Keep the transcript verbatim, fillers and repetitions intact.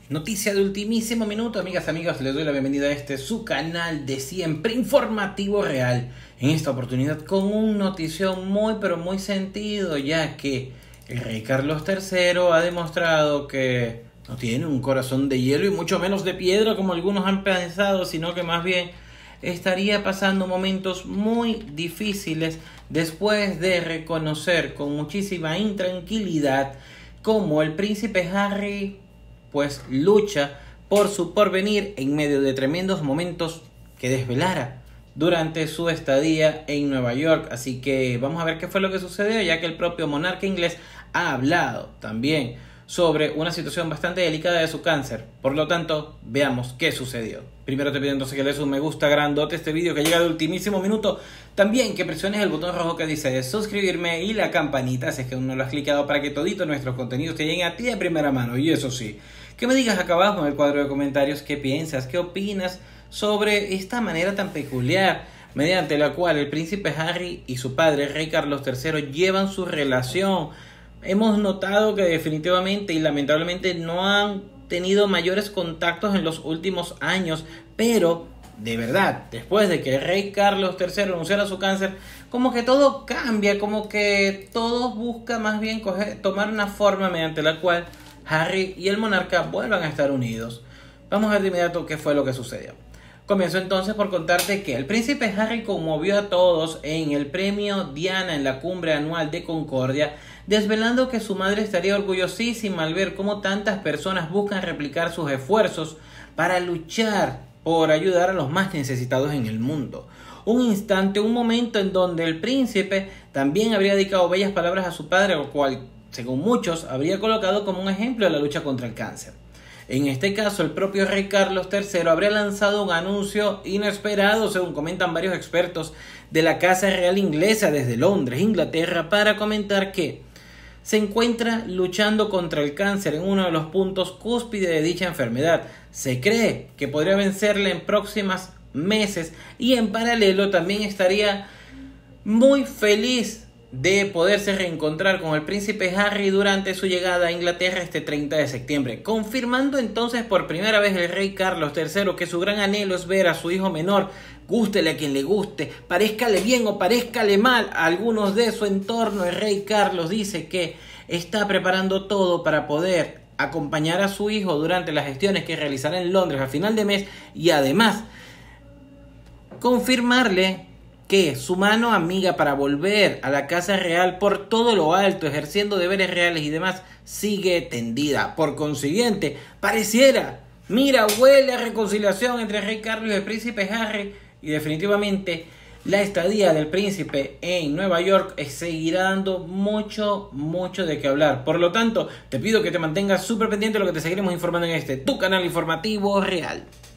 Noticia de ultimísimo minuto, amigas, amigos, les doy la bienvenida a este su canal de siempre informativo real. En esta oportunidad con un notición muy pero muy sentido, ya que el rey Carlos tercero ha demostrado que no tiene un corazón de hielo y mucho menos de piedra como algunos han pensado, sino que más bien estaría pasando momentos muy difíciles después de reconocer con muchísima intranquilidad cómo el príncipe Harry pues lucha por su porvenir en medio de tremendos momentos que desvelara durante su estadía en Nueva York. Así que vamos a ver qué fue lo que sucedió, ya que el propio monarca inglés ha hablado también sobre una situación bastante delicada de su cáncer. Por lo tanto, veamos qué sucedió. Primero te pido entonces que le des un me gusta grandote a este vídeo que llega de ultimísimo minuto. También que presiones el botón rojo que dice de suscribirme y la campanita si es que aún no lo has clicado, para que toditos nuestros contenidos te lleguen a ti de primera mano. Y eso sí, que me digas acá abajo en el cuadro de comentarios qué piensas, qué opinas sobre esta manera tan peculiar mediante la cual el príncipe Harry y su padre, el rey Carlos tercero, llevan su relación. Hemos notado que definitivamente y lamentablemente no han tenido mayores contactos en los últimos años, pero de verdad, después de que el rey Carlos tercero anunciara su cáncer, como que todo cambia, como que todo busca más bien coger, tomar una forma mediante la cual Harry y el monarca vuelvan a estar unidos. Vamos a ver de inmediato qué fue lo que sucedió. Comienzo entonces por contarte que el príncipe Harry conmovió a todos en el premio Diana en la cumbre anual de Concordia, desvelando que su madre estaría orgullosísima al ver cómo tantas personas buscan replicar sus esfuerzos para luchar por ayudar a los más necesitados en el mundo. Un instante, un momento en donde el príncipe también habría dedicado bellas palabras a su padre, lo cual, según muchos, habría colocado como un ejemplo de la lucha contra el cáncer. En este caso, el propio rey Carlos tercero habría lanzado un anuncio inesperado, según comentan varios expertos de la Casa Real Inglesa desde Londres, Inglaterra, para comentar que se encuentra luchando contra el cáncer en uno de los puntos cúspide de dicha enfermedad. Se cree que podría vencerla en próximos meses y en paralelo también estaría muy feliz de poderse reencontrar con el príncipe Harry durante su llegada a Inglaterra este treinta de septiembre, confirmando entonces por primera vez el rey Carlos tercero que su gran anhelo es ver a su hijo menor, gústele a quien le guste, parezcale bien o parezcale mal a algunos de su entorno. El rey Carlos dice que está preparando todo para poder acompañar a su hijo durante las gestiones que realizará en Londres a final de mes y además confirmarle que su mano amiga para volver a la casa real por todo lo alto, ejerciendo deberes reales y demás, sigue tendida. Por consiguiente, pareciera, mira, huele a reconciliación entre el rey Carlos y el príncipe Harry, y definitivamente la estadía del príncipe en Nueva York seguirá dando mucho, mucho de qué hablar. Por lo tanto, te pido que te mantengas súper pendiente de lo que te seguiremos informando en este, tu canal informativo real.